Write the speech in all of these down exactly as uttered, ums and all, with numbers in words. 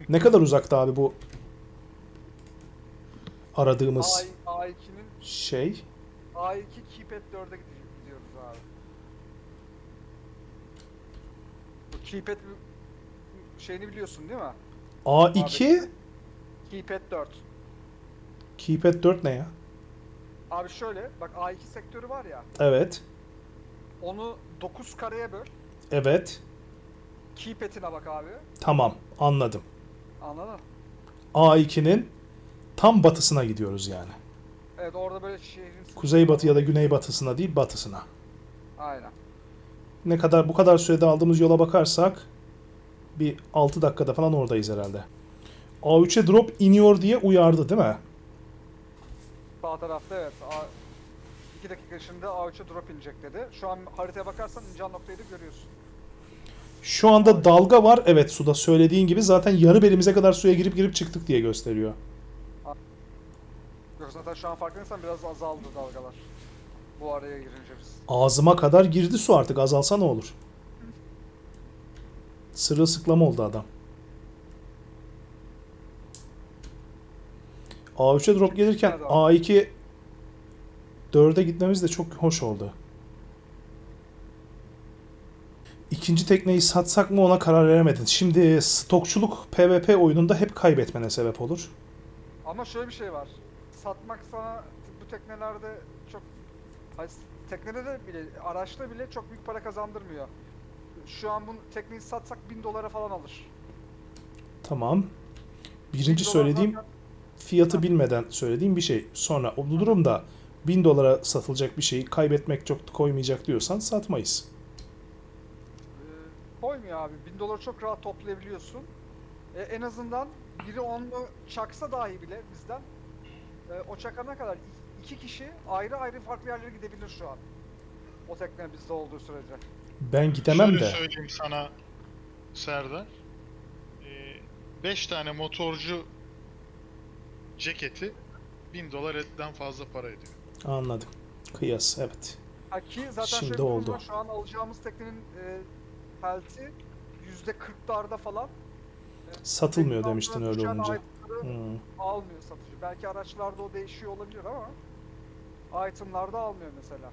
Ne kadar uzakta abi bu aradığımız A iki'nin şey? A iki Keep at dörde gidiyoruz abi. Bu Keep at şeyini biliyorsun değil mi? A iki Abi, Keep at dört. Keypad dört ne ya? Abi şöyle bak, A iki sektörü var ya. Evet. Onu dokuz kareye böl. Evet. Keep at'ine bak abi. Tamam, anladım. Anladın mı? A iki'nin tam batısına gidiyoruz yani. Evet, orada böyle şehrin... Kuzeybatı ya da güneybatısına değil, batısına. Aynen. Ne kadar bu kadar sürede aldığımız yola bakarsak bir altı dakikada falan oradayız herhalde. A üç'e drop iniyor diye uyardı değil mi? Sağ tarafta evet. iki dakika içinde A üç'e drop inecek dedi. Şu an haritaya bakarsan ineceğin noktayı da görüyorsun. Şu anda dalga var. Evet, suda söylediğin gibi zaten yarı belimize kadar suya girip girip çıktık diye gösteriyor. Yoksa zaten şu an farkındaysan biraz azaldı dalgalar. Bu araya girince biz. Ağzıma kadar girdi su artık. Azalsa ne olur? Sırılsıklam oldu adam. A üç'e drop gelirken A iki dörde gitmemiz de çok hoş oldu. İkinci tekneyi satsak mı ona karar veremedin. Şimdi stokçuluk PvP oyununda hep kaybetmene sebep olur. Ama şöyle bir şey var. Satmak sana bu teknelerde çok... Hayır, teknede de bile, araçta bile çok büyük para kazandırmıyor. Şu an bu tekneyi satsak bin dolara falan alır. Tamam. Birinci söylediğim zaten... fiyatı bilmeden söylediğim bir şey. Sonra o durumda bin dolara satılacak bir şeyi kaybetmek çok koymayacak diyorsan satmayız. Ee, koymuyor abi. bin doları çok rahat toplayabiliyorsun. Ee, en azından biri onu çaksa dahi bile bizden, e, o çakana kadar iki kişi ayrı ayrı farklı yerlere gidebilir şu an. O tekne bizde olduğu sürece. Ben gidemem Şöyle de. söyleyeyim sana Serdar. beş tane motorcu ceketi bin dolar etten fazla para ediyor. Anladım. Kıyas, evet. Ha ki zaten Şimdi şöyle bir durum oldu. var, şu an alacağımız teknenin e, health'i yüzde kırklarda falan. E, Satılmıyor tekne demiştin altına öyle düşen olunca. itemları Hmm. almıyor satıcı. Belki araçlarda o değişiyor olabilir ama itemlarda almıyor mesela.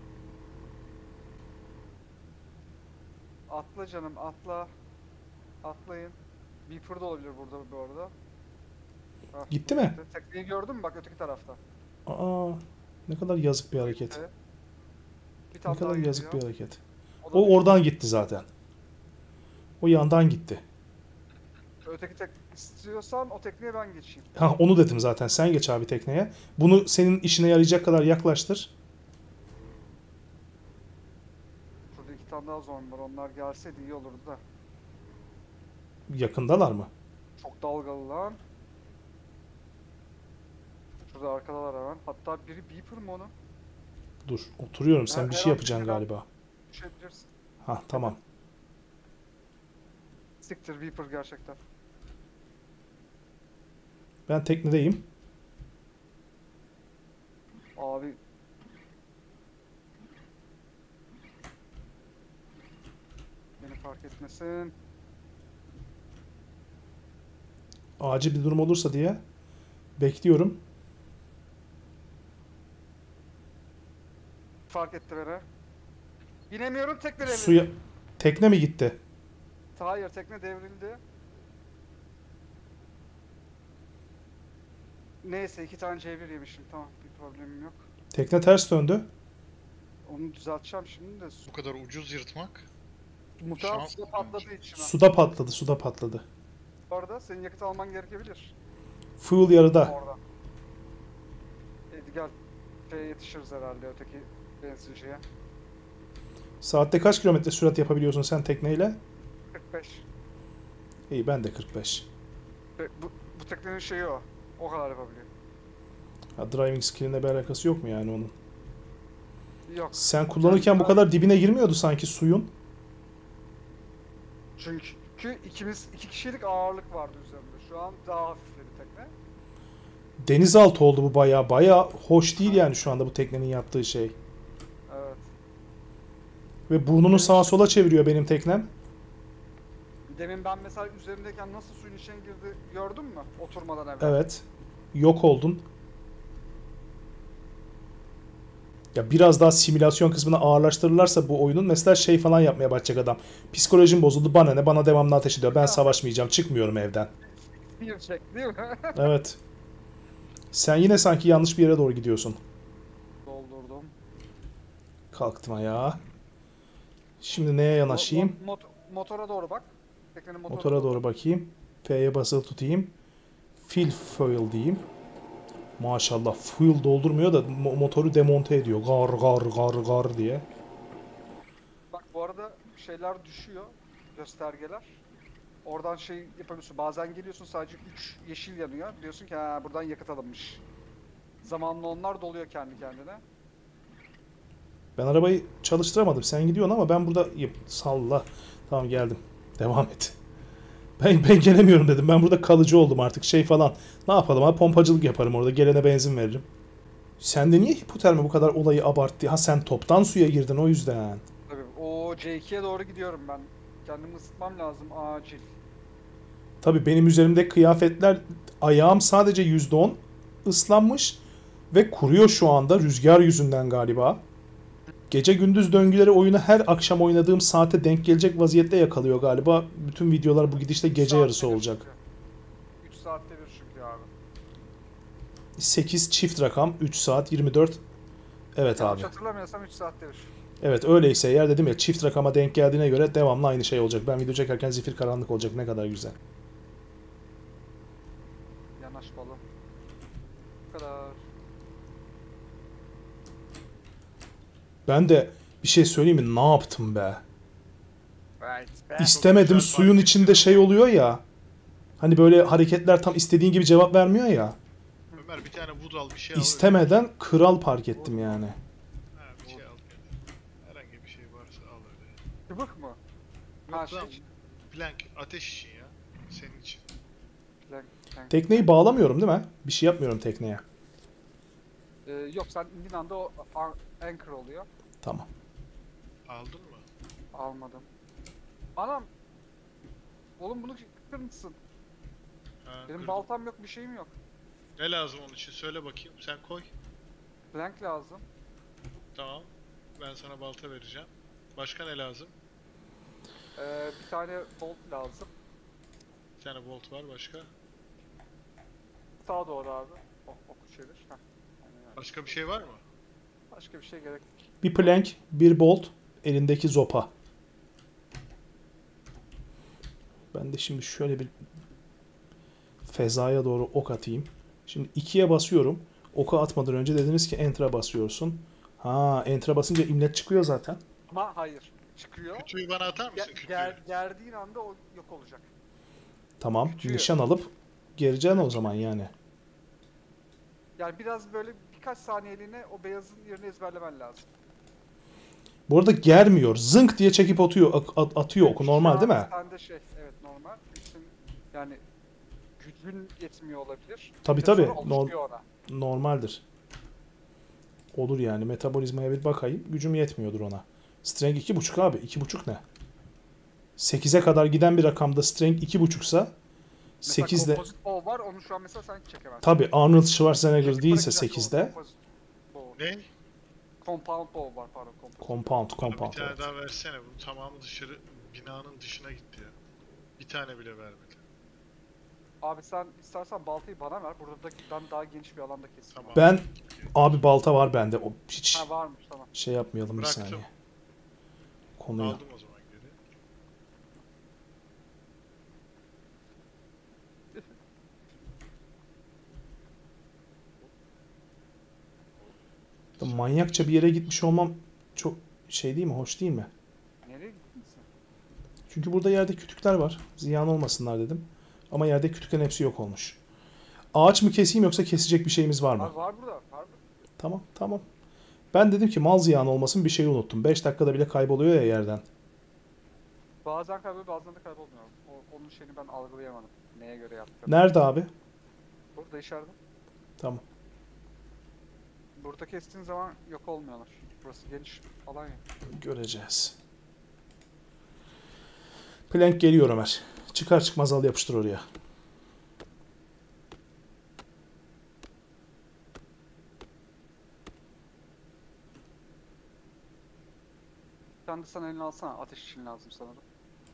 Atla canım, atla. Atlayın. Beeper da olabilir burada bu arada. Hah, Gitti mi? gitti. Tekneyi gördün mü? Bak öteki tarafta. Aa, ne kadar yazık bir hareket. Gitti. Bir Ne tane kadar daha yazık bir geliyor. hareket. O da O düştü. oradan gitti zaten. O yandan gitti. Öteki tek istiyorsan o tekneye ben geçeyim. Ha, onu dedim zaten. Sen geç abi tekneye. Bunu senin işine yarayacak kadar yaklaştır. Şurada iki tane daha zombi var. Onlar gelseydi iyi olurdu da. Yakındalar mı? Çok dalgalı lan. Şurada arkadalar hemen. Hatta biri Beeper mı onu? Dur, oturuyorum. Sen Her- bir her şey an yapacaksın bir an galiba. Düşebilirsin. Ha, tamam. Siktir Beeper gerçekten. Ben teknedeyim. Abi. Beni fark etmesin. Acil bir durum olursa diye bekliyorum. Fark etti beni. Binemiyorum, tekne devrildi. Suya tekne mi gitti? Hayır, tekne devrildi. Neyse, iki tane C bir yemişim. Tamam, bir problemim yok. Tekne ters döndü. Onu düzelteceğim şimdi de. Bu kadar ucuz yırtmak. Muhtemelen Şans suda mı patladığı için. ha. Suda patladı, suda patladı. Bu arada senin yakıt alman gerekebilir. Fuel yarıda. Orada. Hadi gel. Şeye yetişiriz herhalde öteki benzinciye. Saatte kaç kilometre sürat yapabiliyorsun sen tekneyle? kırk beş. İyi, ben de kırk beş. Ve bu, bu teknenin şeyi o. O kadar yapabiliyor. Ha, driving skill'ine bir alakası yok mu yani onun? Yok. Sen kullanırken bu kadar dibine girmiyordu sanki suyun. Çünkü ikimiz iki kişilik ağırlık vardı üzerinde. Şu an daha hafifledi tekne. Denizaltı oldu bu baya baya hoş değil yani şu anda bu teknenin yaptığı şey. Evet. Ve burnunu sağa sola çeviriyor benim teknem. Demin ben mesela üzerimdeyken nasıl suyun içine girdi gördün mü? Oturmadan evvel. Evet. Yok oldun. Ya biraz daha simülasyon kısmını ağırlaştırırlarsa bu oyunun mesela şey falan yapmaya başlayacak adam. Psikolojim bozuldu, bana ne, bana devamlı ateş ediyor. Ben savaşmayacağım, çıkmıyorum evden. Bir çek değil mi? Evet. Sen yine sanki yanlış bir yere doğru gidiyorsun. Doldurdum. Kalktım ayağa. Şimdi neye yanaşayım? Mo- mot- motora doğru bak. Teknenin motora, Motora doğru bakayım. F'ye basılı tutayım. Fill fuel diyeyim. Maşallah fuel doldurmuyor da mo- motoru demonte ediyor. Gar gar gar gar diye. Bak bu arada şeyler düşüyor. Göstergeler. Oradan şey yapabiliyorsun. Bazen geliyorsun sadece üç yeşil yanıyor. Diyorsun ki ha buradan yakıt alınmış. Zamanla onlar doluyor kendi kendine. Ben arabayı çalıştıramadım. Sen gidiyorsun ama ben burada salla. Tamam geldim. Devam et. Ben, ben gelemiyorum dedim. Ben burada kalıcı oldum artık şey falan. Ne yapalım abi, pompacılık yaparım orada. Gelene benzin veririm. Sende niye hipotermi bu kadar olayı abarttı? Ha sen toptan suya girdin o yüzden. Tabii o C ikiye doğru gidiyorum ben. Kendimi ısıtmam lazım acil. Tabii benim üzerimde kıyafetler, ayağım sadece yüzde on ıslanmış ve kuruyor şu anda rüzgar yüzünden galiba. Gece gündüz döngüleri oyunu her akşam oynadığım saate denk gelecek vaziyette yakalıyor galiba. Bütün videolar bu gidişte gece Saatte yarısı bir olacak. çünkü. üç saatte bir çünkü abi. sekiz çift rakam, üç saat, yirmi dört. Evet Yanlış abi. hatırlamıyorsam üç saatte bir. Evet öyleyse eğer dedim ya, çift rakama denk geldiğine göre devamlı aynı şey olacak. Ben video çekerken zifir karanlık olacak, ne kadar güzel. Yanaş balım. Bu kadar. Ben de bir şey söyleyeyim mi? Ne yaptım be? Evet. İstemedim, güzel suyun fark içinde ettim. şey oluyor ya. Hani böyle hareketler tam istediğin gibi cevap vermiyor ya. Ömer bir tane wood al, bir şey al. öyle. İstemeden kral park ettim yani. Ha, bir şey al. Herhangi bir şey varsa al öyle. Çıbık mı? Ha Yok şey. lan, Blank ateş için ya. Senin için. Plank, plank. Tekneyi bağlamıyorum değil mi? Bir şey yapmıyorum tekneye. Ee, yok sen indiğin anda o a- anchor oluyor. Tamam. Aldın mı? Almadım. Anam. Oğlum bunu kırır mısın? Ha, Benim kırdım. baltam yok, bir şeyim yok. Ne lazım onun için? Söyle bakayım. Sen koy. Plank lazım. Tamam. Ben sana balta vereceğim. Başka ne lazım? Ee, bir tane bolt lazım. Bir tane bolt var. Başka? Sağa doğru abi. Oh, oku çevir. Heh. Aynen öyle. Başka bir şey var mı? Başka bir şey gerek yok. Bir plank, bir bolt, elindeki zopa. Ben de şimdi şöyle bir fezaya doğru ok atayım. Şimdi ikiye basıyorum. Oku atmadan önce dediniz ki enter'a basıyorsun. Ha, enter'a basınca imlet çıkıyor zaten. Ama hayır. Çıkıyor. Kütüğü bana atar mısın? Ge- Kütüğü. ger- gerdiğin anda o yok olacak. Tamam. Kütüğü. Nişan alıp gereceksin o zaman yani. Yani biraz böyle birkaç saniyeliğine o beyazın yerini ezberlemen lazım. Bu arada germiyor. Zınk diye çekip atıyor, at- at- atıyor oku. Şu Normal an değil mi? Sende şey, evet normal. Bütün, yani gücün yetmiyor olabilir. Tabii, Bir de sonra tabii. alışıyor ona. Normaldir. Olur yani. Metabolizmaya bir bakayım. Gücüm yetmiyordur ona. Strength iki buçuk abi. iki buçuk ne? sekize kadar giden bir rakamda strength iki buçuksa Mesela sekizde... composite bow var, onu şu an mesela sen çekemezsin. Tabii Arnold Schwarzenegger Çekip değilse bırakacaksın o sekizde composite bow. Ne? Compound bow var pardon. Composite. compound, Bir compound. tane Evet. daha versene. Bunun tamamı dışarı, binanın dışına gitti ya. Bir tane bile vermedi. Abi sen istersen baltayı bana ver. Burada da ben daha geniş bir alanda keseyim. Tamam. Ben abi balta var bende. O hiç Ha varmış tamam. şey yapmayalım bir Bıraktım. saniye. Konuyu. Aldım o zaman geri. Manyakça bir yere gitmiş olmam çok şey değil mi? Hoş değil mi? Nereye gittin sen? Çünkü burada yerde kütükler var. Ziyan olmasınlar dedim. Ama yerde kütüklerin hepsi yok olmuş. Ağaç mı keseyim yoksa kesecek bir şeyimiz var mı? Var, var burada. Var burada. Tamam, tamam. Ben dedim ki mal ziyan olmasın, bir şeyi unuttum. beş dakikada bile kayboluyor ya yerden. Bazen kayboluyor, bazen de kaybolmuyor. O, onun şeyini ben algılayamadım. Neye göre yaptım. Nerede abi? Burada içeride. Tamam. Burada kestiğin zaman yok olmuyorlar. Burası geniş alan ya. Göreceğiz. Plank geliyor Ömer. Çıkar çıkmaz al yapıştır oraya. Sen de sen elini alsana. Ateş için lazım sanırım.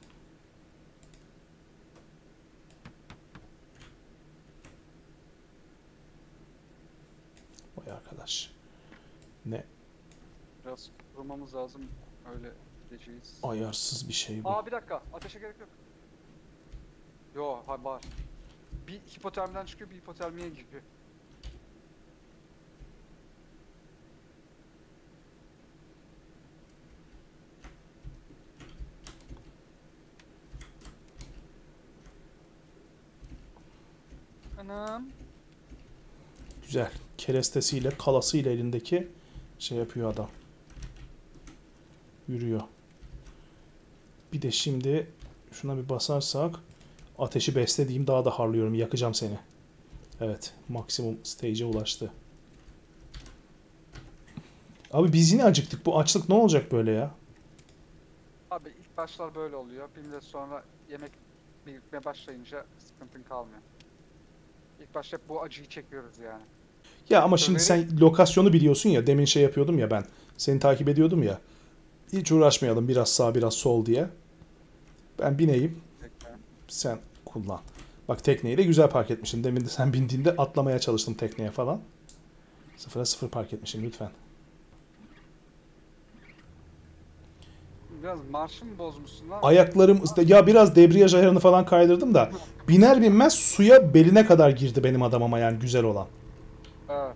Vay arkadaş. Ne Biraz vurmamız lazım. Öyle gideceğiz. ayarsız bir şey bu. Aa bir dakika. Ateşe gerek yok. Yo ha var. Bir hipotermiden çıkıyor, bir hipotermiye giriyor. Anam. Güzel. Kerestesiyle, kalasıyla elindeki şey yapıyor adam. Yürüyor. Bir de şimdi şuna bir basarsak ateşi beslediğim daha da harlıyorum. Yakacağım seni. Evet. Maksimum stage'e ulaştı. Abi biz yine acıktık. Bu açlık ne olacak böyle ya? Abi ilk başlar böyle oluyor. Bir müddet sonra yemek birikmeye başlayınca sıkıntın kalmıyor. İlk başta hep bu acıyı çekiyoruz yani. Ya ama şimdi Döneri- sen lokasyonu biliyorsun ya. Demin şey yapıyordum ya ben. Seni takip ediyordum ya. Hiç uğraşmayalım biraz sağ biraz sol diye. Ben bineyim. Tekrar. Sen kullan. Bak tekneyi de güzel park etmişim. Demin de sen bindiğinde atlamaya çalıştım tekneye falan. Sıfıra sıfır park etmişim lütfen. Biraz marşı mı bozmuşsun lan? Ayaklarım ıslak. Ya biraz debriyaj ayarını falan kaydırdım da biner binmez suya beline kadar girdi benim adam ama yani güzel olan. Evet.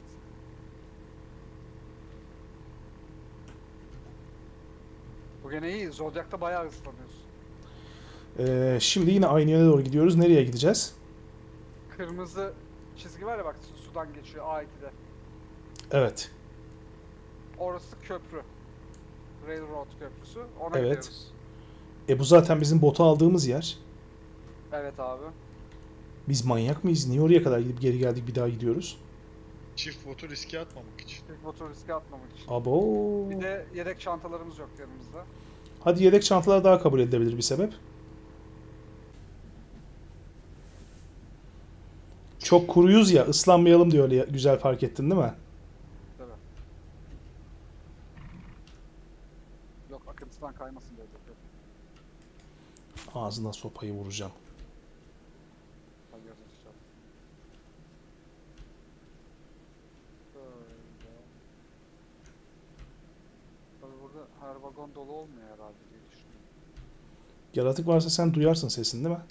Bu gene iyi. Zodyak'ta bayağı ıslanıyorsun. Ee, şimdi yine aynı yöne doğru gidiyoruz. Nereye gideceğiz? Kırmızı çizgi var ya bak su- sudan geçiyor A iki'de. Evet. Orası köprü. Railroad köprüsü. Ona Evet. gidiyoruz. E bu zaten bizim botu aldığımız yer. Evet abi. Biz manyak mıyız? Niye oraya kadar gidip geri geldik bir daha gidiyoruz? Çift botu riske atmamak için. İlk motor riske atmamak için. Abo. Bir de yedek çantalarımız yok yanımızda. Hadi yedek çantalar daha kabul edilebilir bir sebep. Çok kuruyuz ya ıslanmayalım diyor öyle güzel fark ettin değil mi? Tabii. Yok akıntıdan kaymasın diye bakıyorum. Ağzına sopayı vuracağım. Hadi göreceğiz inşallah. Böyle. Tabii burada her vagon dolu olmuyor herhalde diye düşünüyorum. Yaratık varsa sen duyarsın sesini değil mi?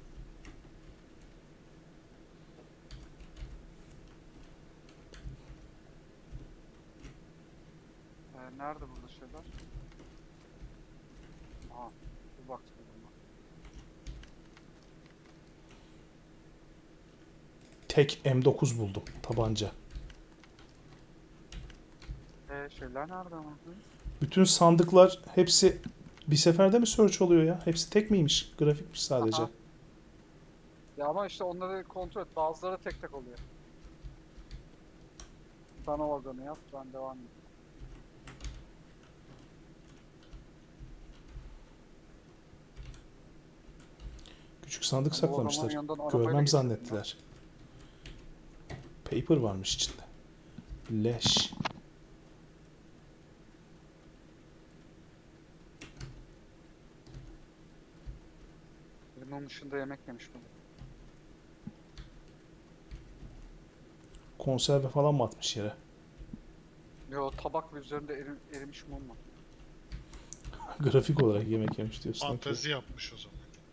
Ee, nerede burada şeyler? Aha, bu bak bunlar. Tek M dokuz buldum tabanca. Ee, şeyler nerede ama? Hı? Bütün sandıklar hepsi bir seferde mi search oluyor ya? Hepsi tek miymiş? Grafikmiş sadece. Aha. Ya ama işte onları kontrol et. Bazıları tek tek oluyor. Sen o vagonu yap, ben devam edeyim. Küçük sandık Bu saklamışlar. adamların yanından arabayla Görmem geçiyordum zannettiler. Paper varmış içinde. Leş. Benim onun dışında yemek yemiş bunu. Konserve falan mı atmış yere? Yo tabak ve üzerinde eri- erimiş mum var. Grafik olarak yemek yemiş diyorsun. okey. Fantezi yapmış o zaman.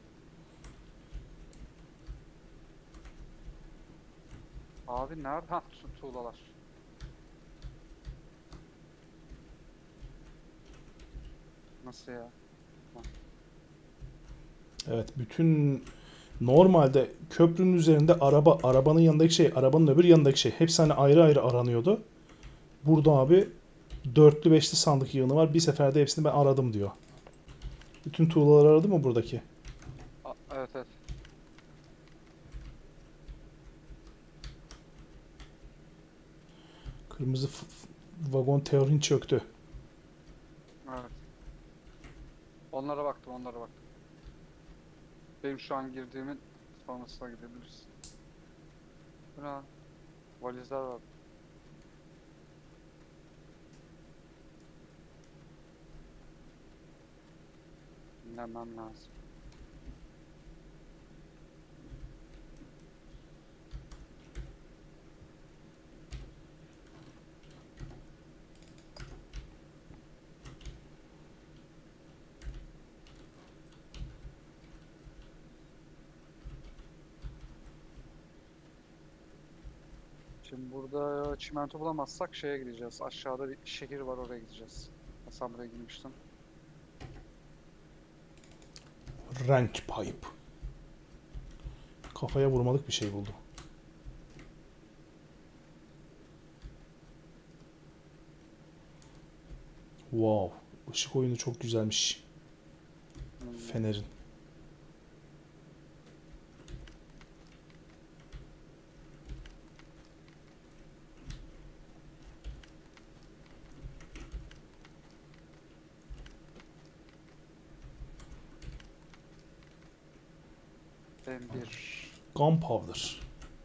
Abi nerede? Hah tu tuğlalar. Nasıl ya? Evet bütün normalde köprünün üzerinde araba, arabanın yanındaki şey, arabanın öbür yanındaki şey hepsi hani ayrı ayrı aranıyordu. Burada abi dörtlü beşli sandık yığını var. Bir seferde hepsini ben aradım diyor. Bütün tuğlaları aradı mı buradaki? A evet evet. Kırmızı f- f- vagon teorin çöktü. Evet. Onlara baktım, onlara baktım. Benim şu an girdiğimin sonrasına gidebiliriz. Buna valizler var. Dinlemem lazım. Şimdi burada çimento bulamazsak şeye gideceğiz. Aşağıda bir şehir var, oraya gideceğiz. Sen buraya girmiştin. Rank pipe. Kafaya vurmalık bir şey buldum. Wow. Işık oyunu çok güzelmiş. Hmm. Fener'in. Ben bir Gunpowder.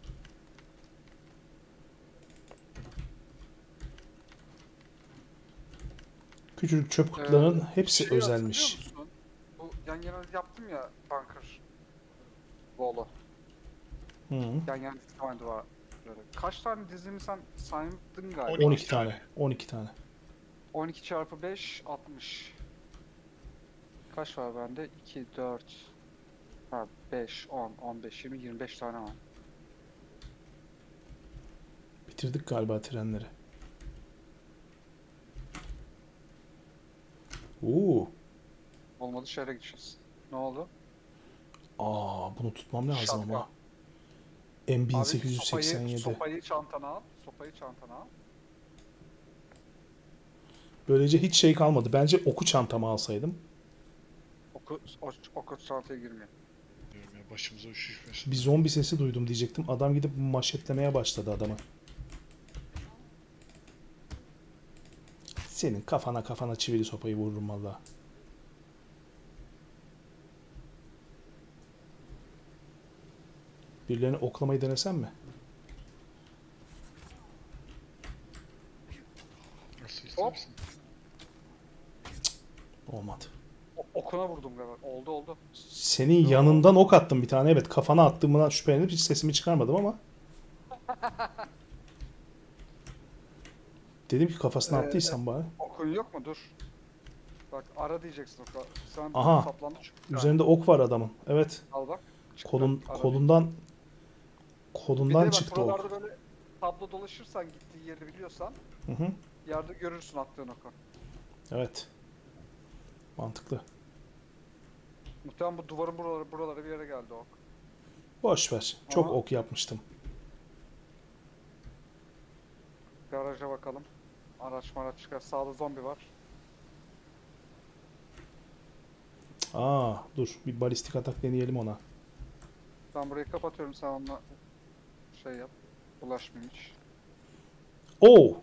Küçücük çöp kutularının Ee, hepsi şey özelmiş. hatırlıyor musun? Bu yan yana yaptım ya bunker. Bolu. Hı. Yan yana dizi var. Böyle. Kaç tane dizimi sen saydın galiba? on iki tane. on iki tane. on iki çarpı beş, altmış. Kaç var bende? iki, dört, ha, beş, on, on beş, yirmi, yirmi beş tane var. Bitirdik galiba trenleri. Oo. Olmadı şehre gideceğiz. Ne oldu? Aa, bunu tutmam lazım Şapka. ama. M bin Abi sekiz yüz seksen sopayı, yedi. sopayı çantana al. Sopayı çantana al. Böylece hiç şey kalmadı. Bence oku çantama alsaydım. Oku, o, oku çantaya girmiyor. Diyorum ya, başımıza üşüşmesin. Bir zombi sesi duydum diyecektim. Adam gidip maşetlemeye başladı adamı. Senin kafana kafana çivili sopayı vururum valla. Birilerini oklamayı denesem mi? Nasıl Hop. istersin? Olmadı. O, okuna vurdum galiba. Oldu oldu. Senin yanından ok attım bir tane. Evet, kafana attığımdan şüphelenip hiç sesimi çıkarmadım ama. Dedim ki kafasına Ee, attıysan bari. Okun yok mu? Dur. Bak ara diyeceksin oka. Sen Aha. saplandı çıktı. Üzerinde ok var adamın. Evet. Al bak. Çıktı. Kolun Ara kolundan Bir kolundan de bak çıktı buralarda ok. böyle tablo dolaşırsan gittiği yeri biliyorsan Hı hı. yerde görürsün attığın oku. Evet. Mantıklı. Muhtemelen bu duvarın buraları, buralara bir yere geldi ok. Boş ver. Çok Aha. ok yapmıştım. Garaja bakalım. Araç maraç çıkar. Sağda zombi var. Aa, dur. Bir balistik atak deneyelim ona. Ben burayı kapatıyorum, sen onunla şey yap. Bulaşmayayım hiç. Oo!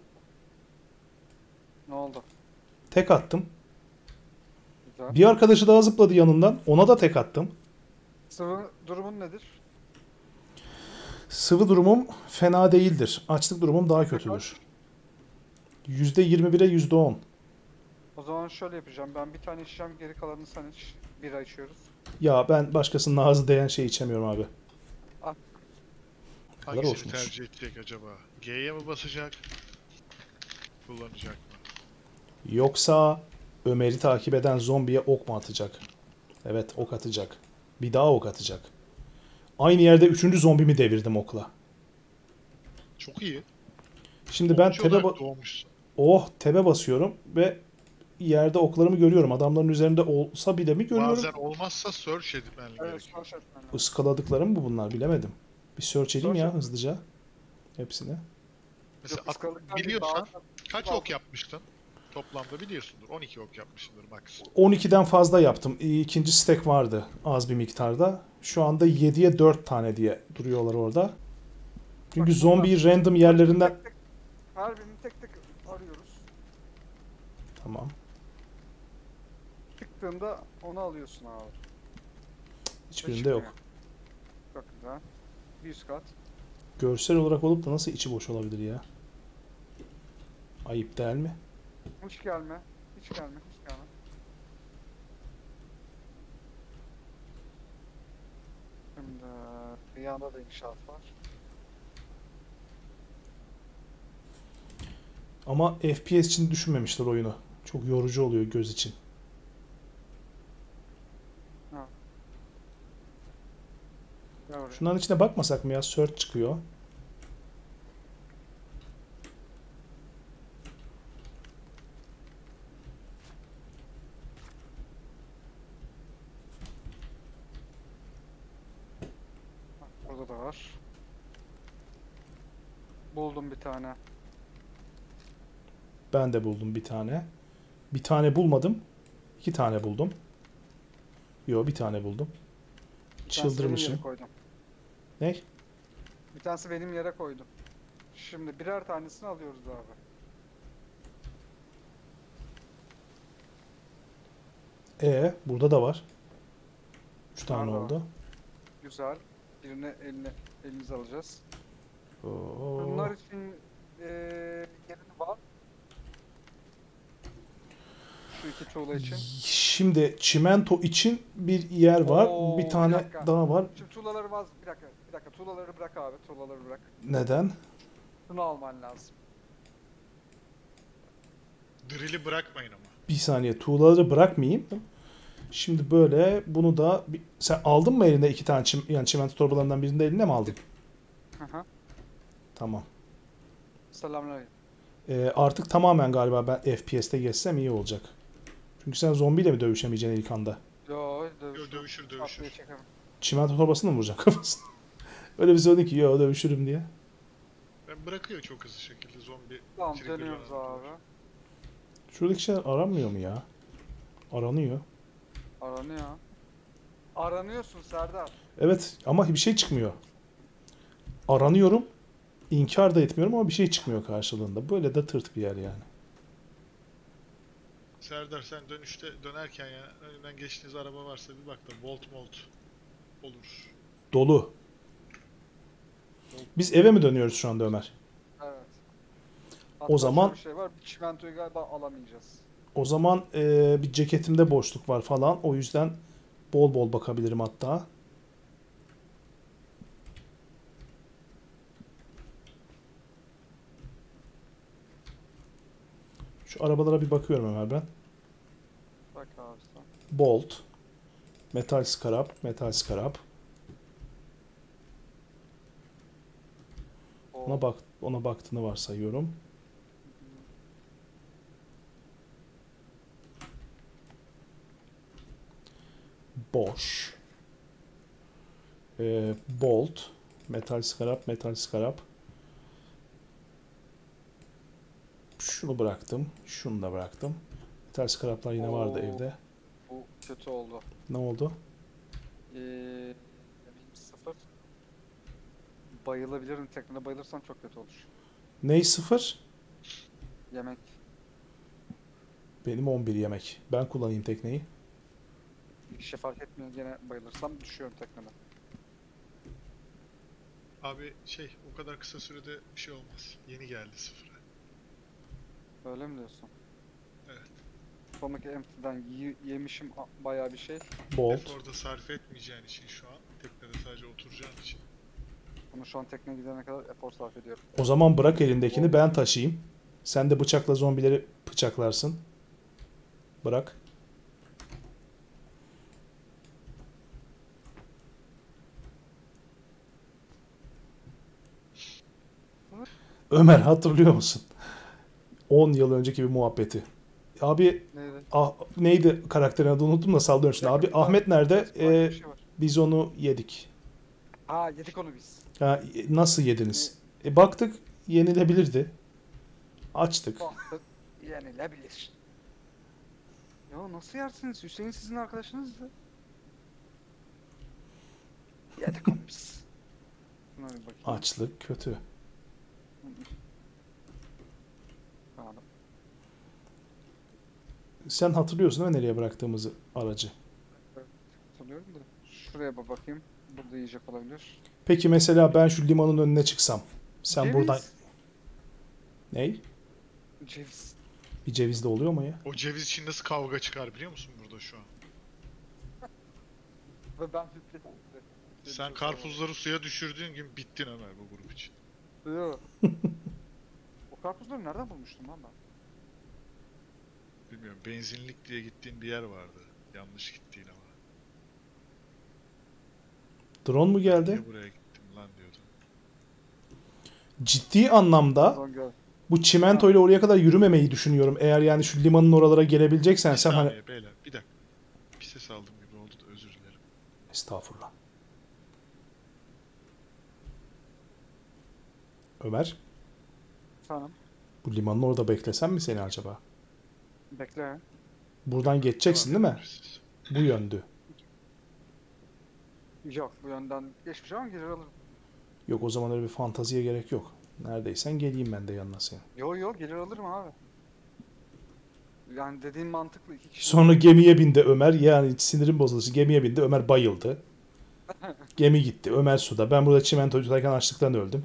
Ne oldu? Tek attım. Güzel. Bir arkadaşı daha zıpladı yanından. Ona da tek attım. Sıvı durumun nedir? Sıvı durumum fena değildir. Açlık durumum daha kötüdür. yüzde yirmi bire yüzde on. O zaman şöyle yapacağım. Ben bir tane içeceğim, geri kalanını sen iç. Bira içiyoruz. Ya ben başkasının ağzı değen şey içemiyorum abi. Ah. kadar Hangisini olsunmuş. tercih edecek acaba? G'ye mi basacak? Kullanacak mı? Yoksa Ömer'i takip eden zombiye ok mu atacak? Evet, ok atacak. Bir daha ok atacak. Aynı yerde üçüncü zombimi devirdim okla. Çok iyi. Şimdi ben Oyuncu tebe, olarak ba- doğmuşsun. oh, tebe basıyorum ve yerde oklarımı görüyorum. Adamların üzerinde olsa bile mi görüyorum? Bazen olmazsa search etmen Evet, gerekiyor. smash etmen lazım. Iskaladıklarım mı bunlar, bilemedim. Bir search edeyim Search ya et. hızlıca. Hepsini. Mesela Yok, at- ıskaladıktan bir biliyorsan daha- kaç daha- ok yapmıştın? Toplamda biliyorsundur. on iki ok yapmışsındır max. on ikiden fazla yaptım. İkinci stack vardı az bir miktarda. Şu anda yediye dört tane diye duruyorlar orada. Çünkü Bak, zombiyi bunlar- random yerlerinden... Tek tek, her birini tek tek arıyoruz. Tamam. Çıktığında onu alıyorsun abi. Hiçbirinde yok. Çok güzel. Bir üst kat. Görsel olarak olup da nasıl içi boş olabilir ya? Ayıp değil mi? Hiç gelme. Hiç gelme. Hiç gelme. Şimdi bir yanda da inşaat var. Ama F P S için düşünmemişler oyunu. Çok yorucu oluyor göz için. Gel oraya. Şunların içine bakmasak mı ya? Search çıkıyor. Bak, burada da var. Buldum bir tane. Ben de buldum bir tane. Bir tane bulmadım. İki tane buldum. Yo, bir tane buldum. Bir tanesi benim Çıldırmışım. yere koydum. Ne? Bir tanesi benim yere koydum. Şimdi birer tanesini alıyoruz abi. E burada da var. Üç tane Nerede var? oldu. Güzel. Birini eline, elimize alacağız. Oo. Bunlar için eee yerini var. Şu iki tuğla için. Şimdi çimento için bir yer var. Oo, bir bir tane dakika. daha var. Şimdi tuğlaları vaz... Bir dakika, bir dakika. Tuğlaları bırak abi, tuğlaları bırak. Neden? Şunu alman lazım. Drill'i bırakmayın ama. Bir saniye, tuğlaları bırakmayayım. Şimdi böyle bunu da bir- sen aldın mı elinde iki tane çim, yani çimento torbalarından birinde eline mi aldın? Hı hı. Tamam. Selamünaleyküm. Ee, artık tamamen galiba ben F P S'te geçsem iyi olacak. Çünkü sen zombiyle mi dövüşemeyeceksin ilk anda? Yo, Yo, dövüşür. dövüşür Atlaya dövüşür. çekerim. Çimento torbasını mı vuracaksın kafasına? Öyle bir söyledin ki yo dövüşürüm diye. Ben bırakıyor çok hızlı şekilde zombi. Tamam, trigger'larını dönüyoruz atıyor. abi. Şuradaki şeyler aranmıyor mu ya? Aranıyor. Aranıyor. Aranıyorsun Serdar. Evet ama bir şey çıkmıyor. Aranıyorum. İnkar da etmiyorum ama bir şey çıkmıyor karşılığında. Böyle de tırt bir yer yani. Serdar sen dönüşte dönerken ya önünden geçtiğiniz araba varsa bir bak da bolt molt olur. Dolu. Biz eve mi dönüyoruz şu anda Ömer? Evet. O Hatta zaman- şöyle bir şey var. Bir çimentoyu galiba alamayacağız. O zaman eee, bir ceketimde boşluk var falan. O yüzden bol bol bakabilirim hatta. Şu arabalara bir bakıyorum Ömer ben. Bak abi sen. Bolt. Metal skarap. Metal skarap. O- Ona bak, ona baktığını varsayıyorum. Boş. Eee, bolt. Metal skarap. Metal skarap. Şunu bıraktım. Şunu da bıraktım. Metal skaraplar yine vardı Oo. evde. Bu kötü oldu. Ne oldu? Ee, yemeğim sıfır. Bayılabilirim. Teknede bayılırsam çok kötü olur. Ney sıfır? Yemek. Benim on bir yemek. Ben kullanayım tekneyi. Bir şey fark etmiyor. Gene bayılırsam düşüyorum tekneden. Abi şey o kadar kısa sürede bir şey olmaz. Yeni geldi sıfıra. Öyle mi diyorsun? Evet. Sonraki empty'den yi- yemişim a- bayağı bir şey. Bolt. Eforda sarf etmeyeceğin için şu an teknede sadece oturacağın için. Ama şu an tekneye gidene kadar efor sarf ediyorum. O zaman bırak elindekini ben taşıyayım. Sen de bıçakla zombileri bıçaklarsın. Bırak. Ömer hatırlıyor musun? on yıl önceki bir muhabbeti. Abi Neydi? ah, neydi karakterin adını unuttum da sallıyorum şimdi. Abi Ahmet nerede? Farklı bir Ee, şey var. biz onu yedik. Ha, yedik onu biz. Ha, nasıl yediniz? E, baktık yenilebilirdi. Açtık. Baktık yenilebilir. Ya nasıl yersiniz? Hüseyin sizin arkadaşınızdı. Yedik onu biz. Şuna bir bakayım. Açlık kötü. Tamam. Sen hatırlıyorsun değil mi nereye bıraktığımızı aracı? Hatırlıyorum. biliyorum da. Şuraya bir bakayım. Burada yiyecek olabilir. Peki mesela ben şu limanın önüne çıksam. Sen Ceviz. buradan... Ney? Ceviz. Bir ceviz de oluyor mu ya? O ceviz için nasıl kavga çıkar biliyor musun burada şu an? Ve ben hüpledim. Sen karpuzları suya düşürdüğün gün bittin Ömer bu grup için. Yok. O karpuzları nereden bulmuştum lan ben? Bilmiyorum, benzinlik diye gittiğin bir yer vardı. Yanlış gittiğin ama. Drone mu geldi? Niye buraya gittim lan diyordum. Ciddi anlamda Ulan gel. bu çimentoyla oraya kadar yürümemeyi düşünüyorum. Eğer yani şu limanın oralara gelebileceksen Bir sen hani... saniye beyler, bir dakika. Bir ses aldım gibi oldu da özür dilerim. Estağfurullah. Ömer, Tamam. bu limanın orada beklesem mi seni acaba? Bekle. Buradan geçeceksin değil mi? Siz. Bu yöndü. Yok bu yönden geçmeyeceğim ama gelir alırım. Yok, o zaman öyle bir fantaziye gerek yok. Neredeysen geleyim ben de yanına senin. Yo yo gelir alırım abi. Yani dediğin mantıklı iki kişi. Sonra gemiye bindi Ömer. Yani sinirim bozuldu. Gemiye bindi. Ömer bayıldı. Gemi gitti. Ömer suda. Ben burada çimentocudayken açlıktan öldüm.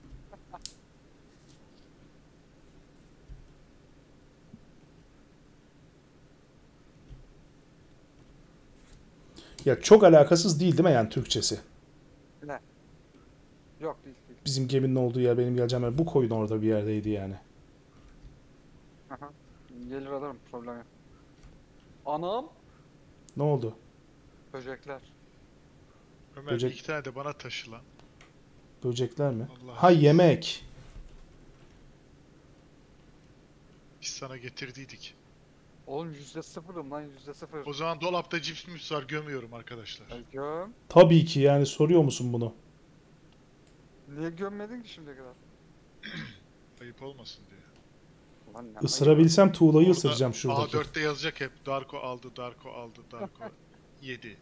Ya çok alakasız değil değil mi yani Türkçesi? Ne? Yok değil değil. Bizim geminin olduğu yer, benim geleceğim yer. Bu koyun orada bir yerdeydi yani. Aha. Gelir alırım problem yok. Anam. Ne oldu? Böcekler. Ömer Böcek- iki tane de bana taşı lan. Böcekler mi? Allah Ha, yemek. Biz sana getirdiydik. Oğlum yüzde sıfırım lan yüzde sıfır. O zaman dolapta cips mus var, gömüyorum arkadaşlar. Ay göm. Tabii ki yani, soruyor musun bunu? Niye gömmedin ki şimdiye kadar? Ayıp olmasın diye. Lan ne Isırabilsem tuğlayı Orada ısıracağım şuradaki. A dörtte yazacak hep. Darko aldı, Darko aldı, Darko yedi.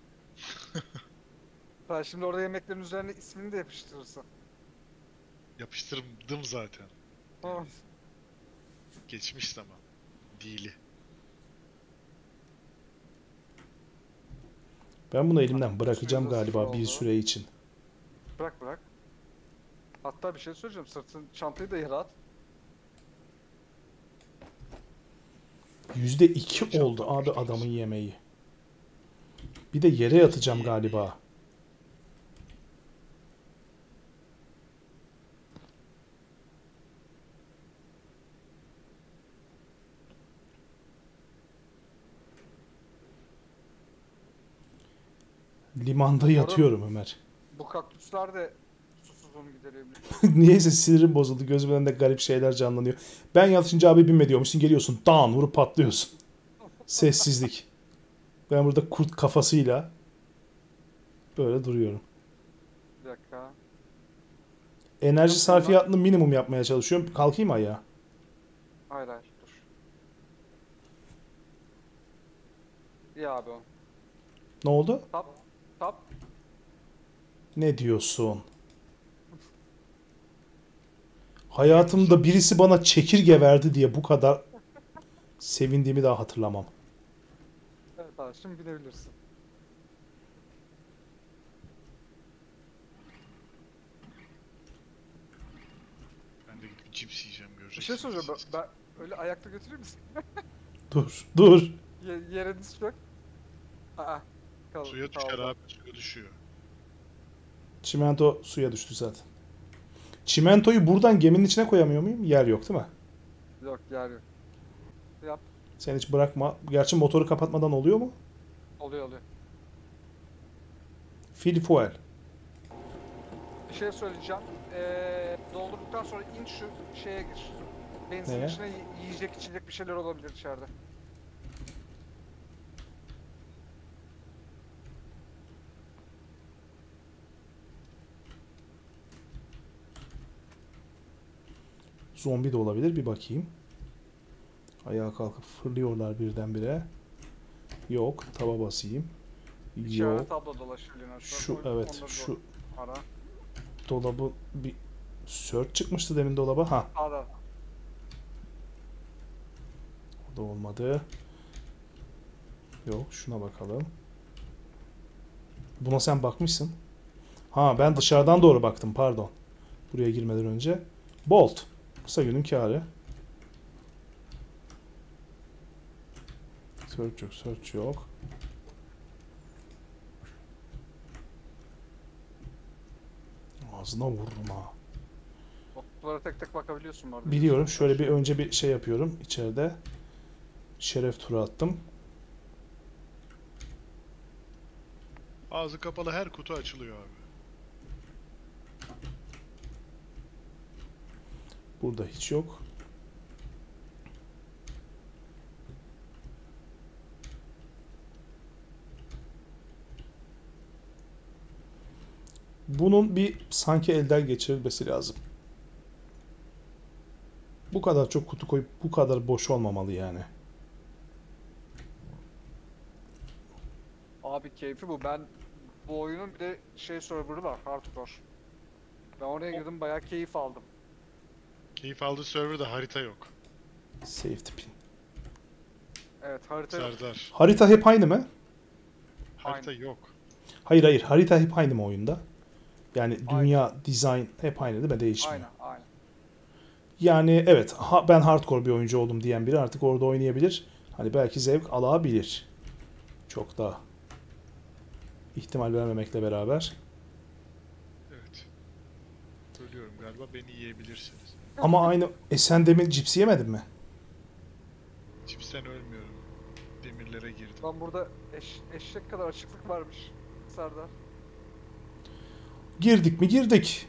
Ben şimdi orada yemeklerin üzerine ismini de yapıştırırsın. Yapıştırdım zaten. Tamam. Geçmiş zaman. Değili. Ben bunu elimden bırakacağım Suyumuz galiba bir oldu. süre için. Bırak bırak. Hatta bir şey söyleyeceğim. Sırtın çantayı da yere at. Yüzde iki oldu abi adamın yemeği. Bir de yere yatacağım galiba. Limanda yatıyorum Ömer. Bu kaktüsler de susuzluğunu giderebilir. Niyeyse sinirim bozuldu. Gözümün önünde garip şeyler canlanıyor. Ben yatınca abi binme diyormuşsun. Geliyorsun. Dağın vurup patlıyorsun. Sessizlik. Ben burada kurt kafasıyla böyle duruyorum. Bir dakika. Enerji sarfiyatını minimum yapmaya çalışıyorum. Kalkayım ayağa. Hayır hayır dur. İyi abi o. Ne oldu? Tap. Tap. Ne diyorsun? Hayatımda birisi bana çekirge verdi diye bu kadar sevindiğimi daha hatırlamam. Evet abi şimdi binebilirsin. Ben de gidip cips yiyeceğim, Bir göreceksiniz. şey soracağım. Ben, ben öyle ayakta götürür müsün? Dur, dur. Ye, yere diz çök. Aa. Kal, Suya düşer kaldı. abi, suya düşüyor. Çimento suya düştü zaten. Çimentoyu buradan geminin içine koyamıyor muyum? Yer yok değil mi? Yok yer yok. Yap. Sen hiç bırakma. Gerçi motoru kapatmadan oluyor mu? Oluyor oluyor. Fill fuel. Bir şey söyleyeceğim. Ee, doldurduktan sonra in şu şeye gir. Benzin Neye? içine y- yiyecek içecek bir şeyler olabilir içeride. Zombi de olabilir. Bir bakayım. Ayağa kalkıp fırlıyorlar birdenbire. Yok. Taba basayım. İçeride Yok. tablo dolaşıyor Linus. Şu Onları evet. da Şu ara. dolabı bir search çıkmıştı demin dolaba. Ha. Ara. O da olmadı. Yok. Şuna bakalım. Buna sen bakmışsın. Ha ben dışarıdan doğru baktım pardon. Buraya girmeden önce. Bolt. Kısa günün kârı. Search yok, search yok. Ağzına vururum ha. Notlara tek tek bakabiliyorsun bu arada. Biliyorum. Şöyle bir önce bir şey yapıyorum içeride. Şeref turu attım. Ağzı kapalı her kutu açılıyor abi. Burada hiç yok. Bunun bir sanki elden geçirilmesi lazım. Bu kadar çok kutu koyup bu kadar boş olmamalı yani. Abi keyfi bu. Ben bu oyunun bir de şey server'ı var. Hardcore. Ben oraya girdim bayağı keyif aldım. Keyif aldığı serverda harita yok. Safety pin. Evet harita Serdar. Harita hep aynı mı? Harita yok. Hayır hayır. Harita hep aynı mı oyunda? Yani Aynı. dünya, dizayn hep aynı değil mi? Değişmiyor. Aynen aynen. Yani evet ha, ben hardcore bir oyuncu oldum diyen biri artık orada oynayabilir. Hani belki zevk alabilir. Çok da ihtimal vermemekle beraber. Evet. Söylüyorum galiba beni yiyebilirsiniz. Ama aynı e sen demin cipsi yemedin mi? Cipsten ölmüyorum. Demirlere girdim. Lan burada eş, eşek kadar açıklık varmış Serdar. Girdik mi girdik.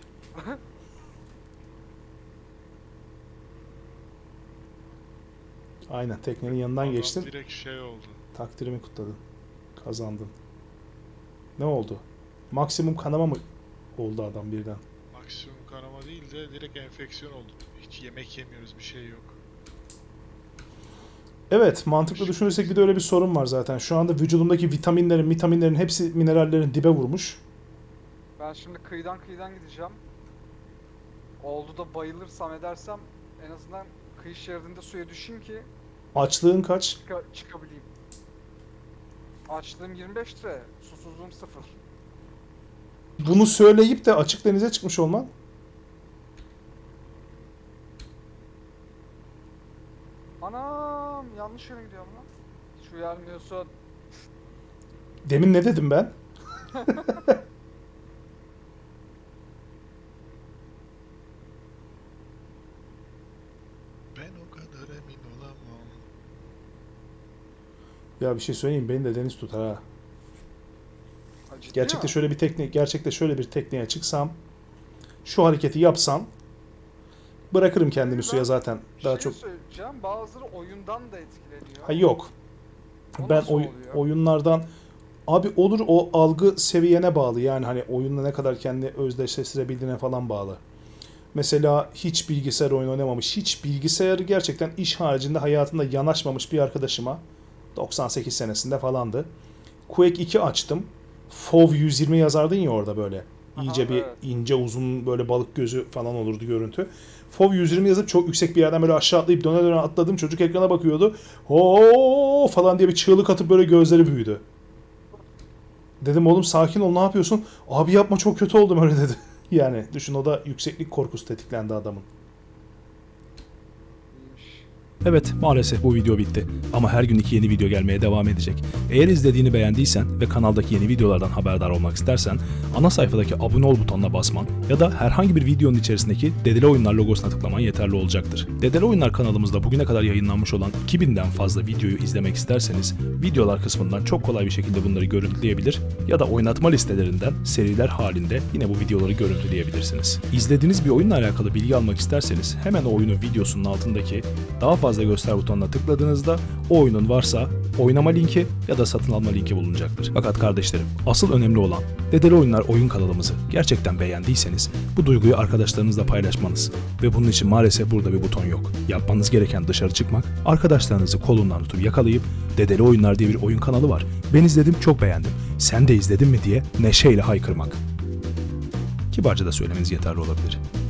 Aynen teknenin yanından Adam geçtin. direkt şey oldu. Takdirimi kutladın. Kazandın. Ne oldu? Maksimum kanama mı oldu adam birden? Maksimum kanama değil de direkt enfeksiyon oldu. Hiç yemek yemiyoruz, bir şey yok. Evet, mantıklı düşünürsek bir de öyle bir sorun var zaten. Şu anda vücudumdaki vitaminlerin, vitaminlerin hepsi minerallerin dibe vurmuş. Ben şimdi kıyıdan kıyıdan gideceğim. Oldu da bayılırsam edersem en azından kıyı şeridinde suya düşeyim ki Açlığın kaç? çıka, çıkabileyim. Açlığım yirmi beş lira, susuzluğum sıfır. Bunu söyleyip de açık denize çıkmış olman. Anam yanlış yere gidiyorum lan. Hiç uyarmıyorsun. Demin ne dedim ben? Ben o kadar emin olamam. Ya bir şey söyleyeyim, beni de deniz tutar ha. Ha, ciddi Gerçekte mi? şöyle bir tekne, gerçekte şöyle bir tekneye çıksam, şu hareketi yapsam, bırakırım kendimi Ben suya zaten. Daha şey çok. söyleyeceğim, bazıları oyundan da etkileniyor. Ha yok. O Ben nasıl oy- oluyor? oyunlardan abi olur, o algı seviyene bağlı. Yani hani oyunla ne kadar kendini özdeşleştirebildiğine falan bağlı. Mesela hiç bilgisayar oyunu oynamamış, hiç bilgisayarı gerçekten iş haricinde hayatında yanaşmamış bir arkadaşıma, doksan sekiz senesinde falandı. Quake iki açtım. FOV yüz yirmi yazardın ya orada böyle. İyice Aha, bir evet. ince uzun böyle balık gözü falan olurdu görüntü. FOV yüz yirmi yazıp çok yüksek bir yerden böyle aşağı atlayıp döne döne atladım. Çocuk ekrana bakıyordu. Ho falan diye bir çığlık atıp böyle gözleri büyüdü. Dedim oğlum sakin ol, ne yapıyorsun? Abi yapma, çok kötü oldum öyle dedi. Yani düşün, o da yükseklik korkusu tetiklendi adamın. İyiymiş. Evet, maalesef bu video bitti. Ama her gün iki yeni video gelmeye devam edecek. Eğer izlediğini beğendiysen ve kanaldaki yeni videolardan haberdar olmak istersen ana sayfadaki abone ol butonuna basman ya da herhangi bir videonun içerisindeki Dedele Oyunlar logosuna tıklaman yeterli olacaktır. Dedele Oyunlar kanalımızda bugüne kadar yayınlanmış olan iki binden fazla videoyu izlemek isterseniz videolar kısmından çok kolay bir şekilde bunları görüntüleyebilir ya da oynatma listelerinden seriler halinde yine bu videoları görüntüleyebilirsiniz. İzlediğiniz bir oyunla alakalı bilgi almak isterseniz hemen o oyunun videosunun altındaki daha fazla göster butonuna tıkladığınızda o oyunun varsa oynama linki ya da satın alma linki bulunacaktır. Fakat kardeşlerim, asıl önemli olan Dedele Oyunlar oyun kanalımızı gerçekten beğendiyseniz bu duyguyu arkadaşlarınızla paylaşmanız ve bunun için maalesef burada bir buton yok. Yapmanız gereken dışarı çıkmak, arkadaşlarınızı kolundan tutup yakalayıp Dedele Oyunlar diye bir oyun kanalı var. Ben izledim, çok beğendim. Sen de izledin mi diye neşeyle haykırmak. Kibarca da söylemeniz yeterli olabilir.